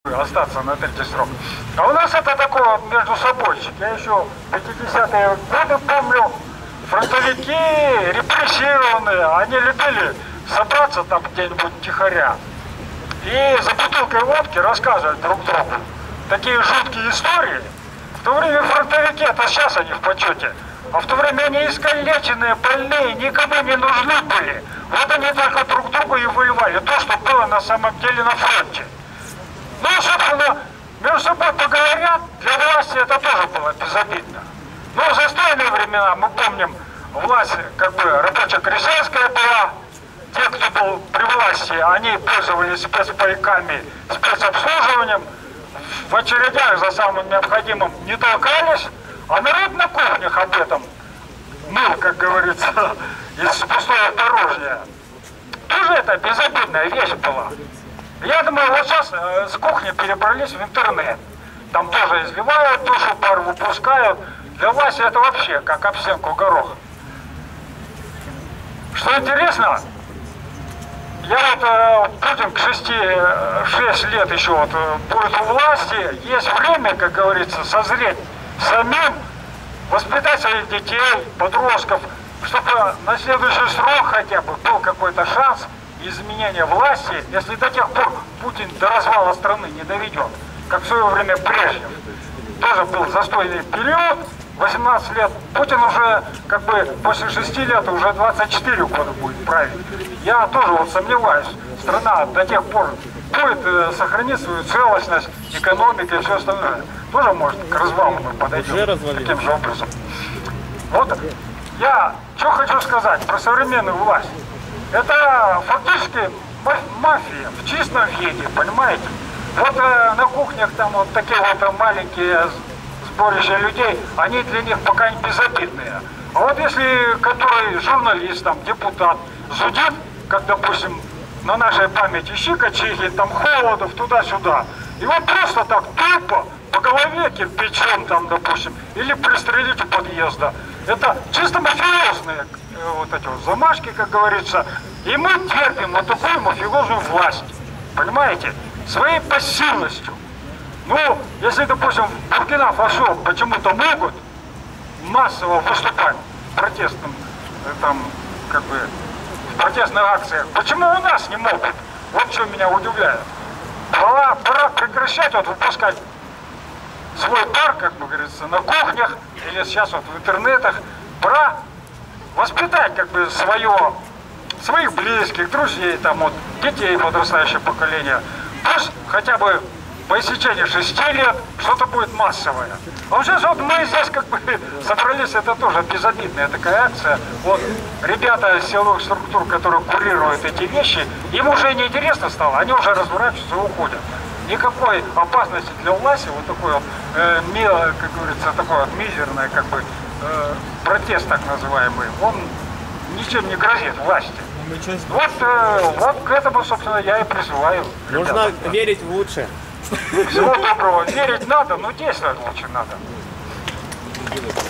остаться на третий срок. А у нас это такое вот между собойчик. Я еще 50-е годы помню, фронтовики репрессированные, они любили собраться там где-нибудь тихоря и за бутылкой водки рассказывать друг другу такие жуткие истории. В то время фронтовики, это сейчас они в почете, а в то время они искалеченные, больные, никому не нужны были. Вот они только друг другу и выливали то, что было на самом деле на фронте. Ну, собственно, между собой поговорят, для власти это тоже было безобидно. Но в застойные времена, мы помним, власть как бы рабоче-крестьянская была. Те, кто был при власти, они пользовались спецпайками, спецобслуживанием, в очередях за самым необходимым не толкались, а народ на кухнях об этом мыл, как говорится, из пустого порожня. Тоже это безобидная вещь была. Я думаю, вот сейчас с кухни перебрались в интернет. Там тоже изливают душу, пар выпускают. Для власти это вообще как об стенку горох. Что интересно, я вот Путин к 6 лет еще вот будет у власти. Есть время, как говорится, созреть самим, воспитать своих детей, подростков, чтобы на следующий срок хотя бы был какой-то шанс изменения власти, если до тех пор Путин до развала страны не доведет, как в свое время Брежнев. Тоже был застойный период, 18 лет. Путин уже как бы после 6 лет уже 24 года будет править. Я тоже вот сомневаюсь, страна до тех пор будет сохранить свою целостность, экономику и все остальное. Тоже может к развалу мы подойдем таким же образом. Вот я что хочу сказать про современную власть. Это фактически мафия в чистом виде, понимаете? Вот на кухнях там вот такие вот маленькие сборища людей, они для них пока не безобидные. А вот если который журналист, там, депутат зудит, как, допустим, на нашей памяти Щикочихин, там, Холодов, туда-сюда, и вот просто так тупо по голове кирпичом, там, допустим, или пристрелить у подъезда. Это чисто мафиозные вот эти вот замашки, как говорится, и мы терпим вот такую мафиозную власть, понимаете, своей пассивностью. Ну, если, допустим, в Буркина-Фасо почему-то могут массово выступать в протестном, там, как бы, в протестных акциях, почему у нас не могут? Вот что меня удивляет. Пора прекращать вот выпускать свой пар, как бы говорится, на кухнях или сейчас вот в интернетах. Пора воспитать как бы своих близких, друзей, там вот, детей, подрастающее поколение. Пусть хотя бы по истечении 6 лет что-то будет массовое. А вот сейчас вот мы здесь как бы собрались, это тоже безобидная такая акция. Вот ребята силовых структур, которые курируют эти вещи, им уже не интересно стало, они уже разворачиваются и уходят. Никакой опасности для власти, вот такой вот, как говорится, такой вот мизерный как бы протест так называемый, он ничем не грозит власти. Вот к этому, собственно, я и призываю. Нужно верить в лучшее. Всего доброго. Верить надо, но действовать лучше надо.